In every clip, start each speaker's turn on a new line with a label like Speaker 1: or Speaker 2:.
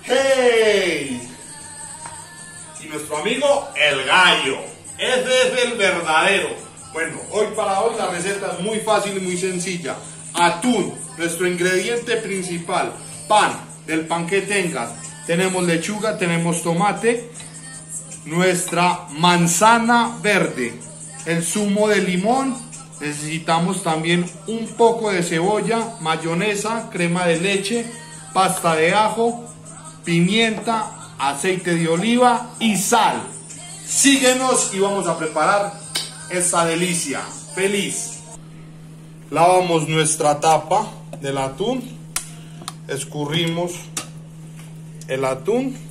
Speaker 1: ¡Hey! Y nuestro amigo el gallo. Ese es el verdadero. Bueno, hoy la receta es muy fácil y muy sencilla. Atún, nuestro ingrediente principal. Pan, del pan que tengas. Tenemos lechuga, tenemos tomate. Nuestra manzana verde. El zumo de limón. Necesitamos también un poco de cebolla, mayonesa, crema de leche, pasta de ajo, pimienta, aceite de oliva y sal. Síguenos y vamos a preparar esta delicia. ¡Feliz! Lavamos nuestra tapa del atún, escurrimos el atún.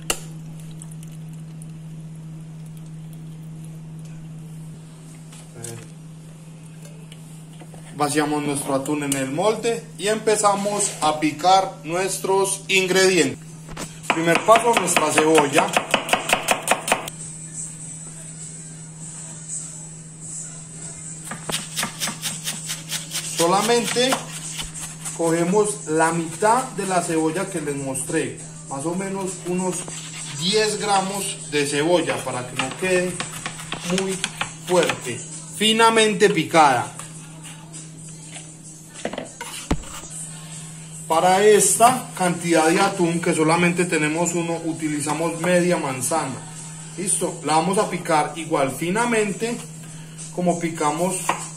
Speaker 1: Vaciamos nuestro atún en el molde y empezamos a picar nuestros ingredientes. Primer paso, nuestra cebolla. Solamente cogemos la mitad de la cebolla que les mostré, más o menos unos 10 gramos de cebolla para que no quede muy fuerte, finamente picada. Para esta cantidad de atún, que solamente tenemos uno, utilizamos media manzana. Listo, la vamos a picar igual finamente como picamos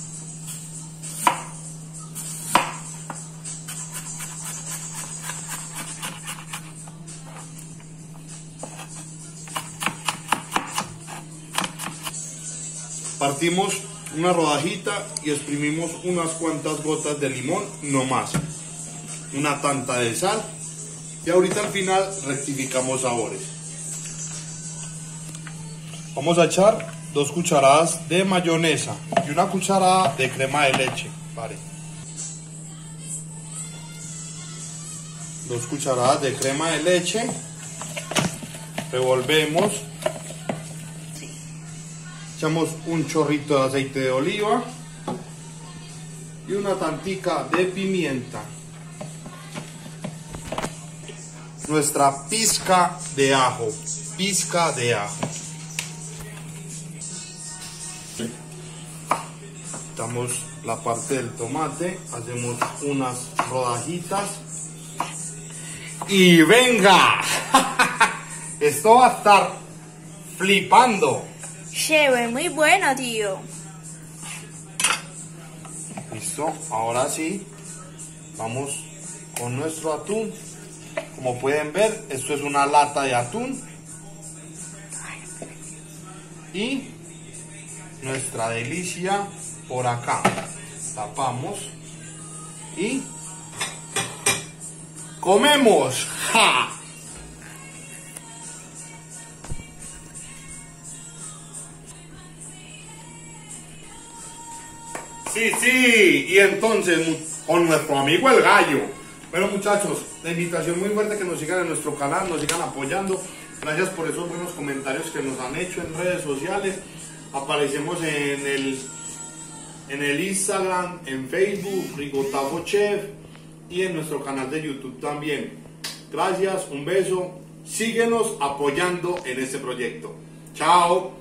Speaker 1: partimos una rodajita y exprimimos unas cuantas gotas de limón, no más. Una tanta de sal y ahorita al final rectificamos sabores. Vamos a echar 2 cucharadas de mayonesa y una cucharada de crema de leche. Vale. 2 cucharadas de crema de leche. Revolvemos. Echamos un chorrito de aceite de oliva y una tantica de pimienta. Nuestra pizca de ajo, Quitamos la parte del tomate, hacemos unas rodajitas y venga, esto va a estar flipando.
Speaker 2: Chévere, muy bueno, tío.
Speaker 1: Listo, ahora sí, vamos con nuestro atún. Como pueden ver, esto es una lata de atún. Y nuestra delicia por acá. Tapamos y comemos. ¡Ja! Sí, y entonces con nuestro amigo el gallo. Bueno, muchachos, la invitación muy fuerte que nos sigan en nuestro canal, nos sigan apoyando. Gracias por esos buenos comentarios que nos han hecho en redes sociales. Aparecemos en el Instagram, en Facebook, Rigotazo Chef, y en nuestro canal de YouTube también. Gracias, un beso, síguenos apoyando en este proyecto. Chao.